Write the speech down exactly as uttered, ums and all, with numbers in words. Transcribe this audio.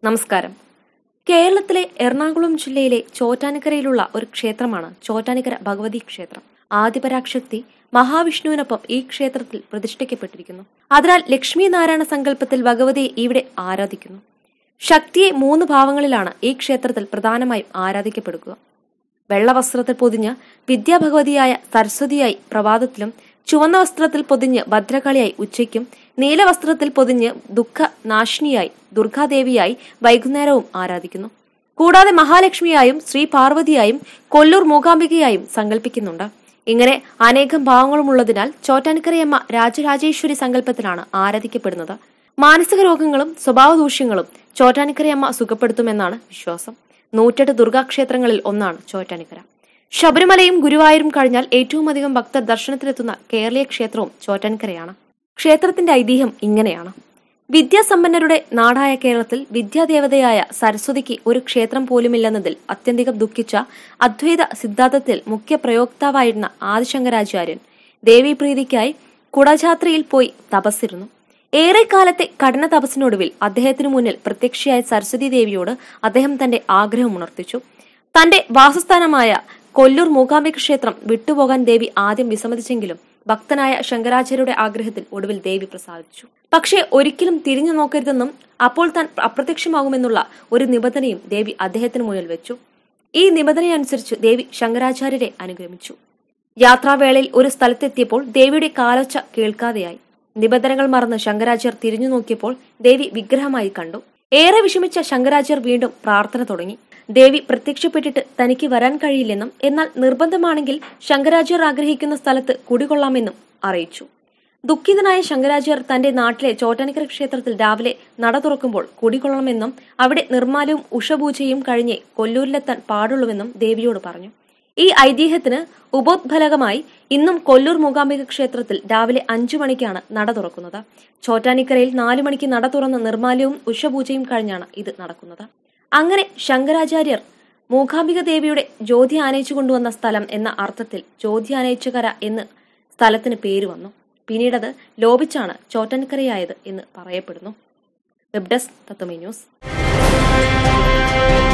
നമസ്കാരം. കേരളത്തിലെ എറണാകുളം ജില്ലയിലെ ചോറ്റാനിക്കരയിലുള്ള ഒരു ക്ഷേത്രമാണ് ചോറ്റാനിക്കര ഭഗവതി ക്ഷേത്രം. ആദിപരാശക്തി മഹാവിഷ്ണുവിനൊപ്പം ഈ ക്ഷേത്രത്തിൽ പ്രതിഷ്ഠിക്കപ്പെട്ടിരിക്കുന്നു. അതിനാൽ ലക്ഷ്മി നാരായണ സങ്കല്പത്തിൽ ഭഗവതിയെ ഇവിടെ ആരാധിക്കുന്നു. ശക്തിയെ മൂന്ന് ഭാവങ്ങളിലാണ് ഈ ക്ഷേത്രത്തിൽ പ്രധാനമായും ആരാധിക്കപ്പെടുക. വെള്ളവസ്ത്രത്തിൽ പൊതിഞ്ഞ് വിദ്യാഭഗവതിയായ സരസ്വതിയായി പ്രഭാതത്തിലും, ചുവന്ന വസ്ത്രത്തിൽ പൊതിഞ്ഞ് ഭദ്രകാളിയായി ഉച്ചയ്ക്കും, നീലവസ്ത്രത്തിൽ പൊതിഞ്ഞ് ദുഃഖ നാശിനിയായി ദുർഗാദേവിയായി വൈകുന്നേരവും ആരാധിക്കുന്നു. കൂടാതെ മഹാലക്ഷ്മിയായും ശ്രീ പാർവതിയായും കൊല്ലൂർ മൂകാംബികയായും സങ്കല്പിക്കുന്നുണ്ട്. ഇങ്ങനെ അനേകം ഭാവങ്ങളുമുള്ളതിനാൽ ചോറ്റാനിക്കരയമ്മ രാജരാജേശ്വരി സങ്കല്പത്തിലാണ് ആരാധിക്കപ്പെടുന്നത്. മാനസിക രോഗങ്ങളും സ്വഭാവദൂഷ്യങ്ങളും ചോറ്റാനിക്കരയമ്മ സുഖപ്പെടുത്തുമെന്നാണ് വിശ്വാസം. നൂറ്റെട്ട് ദുർഗാക്ഷേത്രങ്ങളിൽ ഒന്നാണ് ചോറ്റാനിക്കര. ശബരിമലയും ഗുരുവായൂരും കഴിഞ്ഞാൽ ഏറ്റവും അധികം ഭക്തർ ദർശനത്തിനെത്തുന്ന കേരളീയ ക്ഷേത്രവും ചോറ്റാനിക്കരയാണ്. ക്ഷേത്രത്തിന്റെ ഐതിഹ്യം ഇങ്ങനെയാണ്. വിദ്യാസമ്പന്നരുടെ നാടായ കേരളത്തിൽ വിദ്യാദേവതയായ സരസ്വതിക്ക് ഒരു ക്ഷേത്രം പോലുമില്ലെന്നതിൽ അത്യന്തികം ദുഃഖിച്ച അദ്വൈത സിദ്ധാന്തത്തിൽ മുഖ്യ പ്രയോക്താവായിരുന്ന ആദിശങ്കരാചാര്യൻ ദേവീപ്രീതിക്കായി കുടജാത്രയിൽ പോയി തപസ്സിരുന്നു. ഏറെക്കാലത്തെ കഠിന തപസ്സിനൊടുവിൽ അദ്ദേഹത്തിനു മുന്നിൽ പ്രത്യക്ഷയായ സരസ്വതി ദേവിയോട് അദ്ദേഹം തന്റെ ആഗ്രഹം ഉണർത്തിച്ചു. തന്റെ വാസസ്ഥാനമായ കൊല്ലൂർ മൂകാംബിക ക്ഷേത്രം വിട്ടുപോകാൻ ദേവി ആദ്യം വിസമ്മതിച്ചെങ്കിലും ഭക്തനായ ശങ്കരാചാര്യരുടെ ആഗ്രഹത്തിൽ ഒടുവിൽ ദേവി പ്രസാദിച്ചു. പക്ഷേ ഒരിക്കലും തിരിഞ്ഞു നോക്കരുതെന്നും അപ്പോൾ താൻ അപ്രത്യക്ഷമാകുമെന്നുള്ള ഒരു നിബന്ധനയും ദേവി അദ്ദേഹത്തിന് മുന്നിൽ വെച്ചു. ഈ നിബന്ധനയനുസരിച്ച് ദേവി ശങ്കരാചാര്യരെ അനുഗമിച്ചു. യാത്രാവേളയിൽ ഒരു സ്ഥലത്തെത്തിയപ്പോൾ ദേവിയുടെ കാലൊച്ച കേൾക്കാതെയായി. നിബന്ധനകൾ മറന്ന് ശങ്കരാചാര്യർ തിരിഞ്ഞു നോക്കിയപ്പോൾ ദേവി വിഗ്രഹമായി കണ്ടു. ഏറെ വിഷമിച്ച ശങ്കരാചാര്യർ വീണ്ടും പ്രാർത്ഥന തുടങ്ങി. ദേവി പ്രത്യക്ഷപ്പെട്ടിട്ട് തനിക്ക് വരാൻ കഴിയില്ലെന്നും എന്നാൽ നിർബന്ധമാണെങ്കിൽ ശങ്കരാചാര്യർ ആഗ്രഹിക്കുന്ന സ്ഥലത്ത് കുടികൊള്ളാമെന്നും അറിയിച്ചു. ദുഃഖിതനായ ശങ്കരാചാര്യർ തന്റെ നാട്ടിലെ ചോറ്റാനിക്കര ക്ഷേത്രത്തിൽ രാവിലെ നട തുറക്കുമ്പോൾ കുടികൊള്ളണമെന്നും അവിടെ നിർമ്മാല്യവും ഉഷപൂജയും കഴിഞ്ഞേ കൊല്ലൂരിലെത്താൻ പാടുള്ളൂവെന്നും ദേവിയോട് പറഞ്ഞു. ഈ ഐതിഹ്യത്തിന് ഉപോദ്ബലകമായി ഇന്നും കൊല്ലൂർ മൂകാംബിക ക്ഷേത്രത്തിൽ രാവിലെ അഞ്ചു മണിക്കാണ് നട തുറക്കുന്നത്. ചോറ്റാനിക്കരയിൽ നാലു മണിക്ക് നട തുറന്ന് നിർമ്മാല്യവും ഉഷപൂജയും കഴിഞ്ഞാണ് ഇത് നടക്കുന്നത്. അങ്ങനെ ശങ്കരാചാര്യർ മൂകാംബിക ദേവിയുടെ ജ്യോതി ആനയിച്ചു കൊണ്ടുവന്ന സ്ഥലം എന്ന അർത്ഥത്തിൽ ജ്യോതി ആനയിച്ചകര എന്ന് സ്ഥലത്തിന് പേര് വന്നു. പിന്നീടത് ലോപിച്ചാണ് ചോറ്റാനിക്കരയായത് എന്ന് പറയപ്പെടുന്നു. Web desk Tatwamayi news.